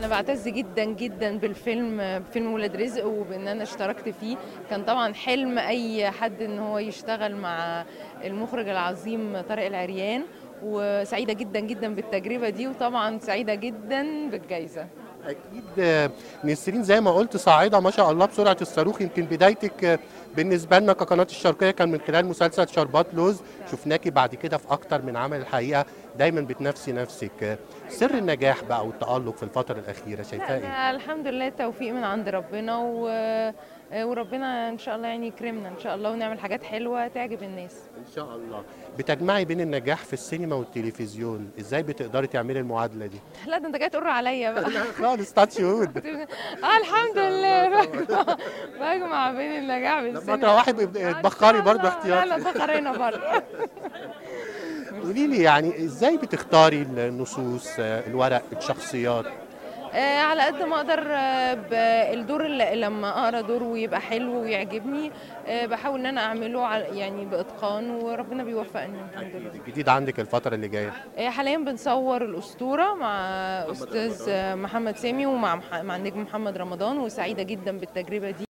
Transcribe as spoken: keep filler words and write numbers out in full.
أنا باعتز جدًا، جدًا بالفيلم بفيلم ولاد رزق، وبإن أنا اشتركت فيه، كان طبعًا حلم أي حد إن هو يشتغل مع المخرج العظيم طارق العريان، وسعيدة جدًا، جدًا بالتجربة دي، وطبعًا سعيدة جدًا بالجايزة. أكيد آه، نسرين زي ما قلت صاعدة ما شاء الله بسرعة الصاروخ. يمكن بدايتك آه، بالنسبة لنا كقناة الشرقية كان من خلال مسلسل شربات لوز، شفناكي بعد كده في أكتر من عمل. الحقيقة دايما بتنافسي نفسك. آه، سر النجاح بقى والتألق في الفترة الأخيرة لأ، شايفاه إيه؟ ده الحمد لله توفيق من عند ربنا، و وربنا إن شاء الله يعني يكرمنا إن شاء الله ونعمل حاجات حلوة تعجب الناس. إن شاء الله. بتجمعي بين النجاح في السينما والتلفزيون، إزاي بتقدري تعملي المعادلة دي؟ لأ، ده أنت جاي تقر عليَّ بقى. لا خالص، تاتش وود. آه ما الحمد شاء الله لله طبعا. باجمع باجمع بين النجاح لما بالسينما. تروحي بيبقى آه إن اتبخري شاء برضه الله، لا، لا احتياطي. اتبخر هنا برّه. قولي لي يعني ازاي بتختاري النصوص، آه، الورق، الشخصيات؟ آآ على قد ما أقدر آه، ب الدور ال لمّا أقرا دور ويبقى حلو ويعجبني، آآ باحاول إن أنا أعمله ع يعني بإتقان وربنا بيوفقني الحمد اكيد لله. الجديد عندك الفترة اللي جاية. آآ حاليًا بنصوّر الأسطورة مع محمد أستاذ رمضان. محمد سامي ومع مح مع النجم محمد رمضان، وسعيدة جدًا بالتجربة دي.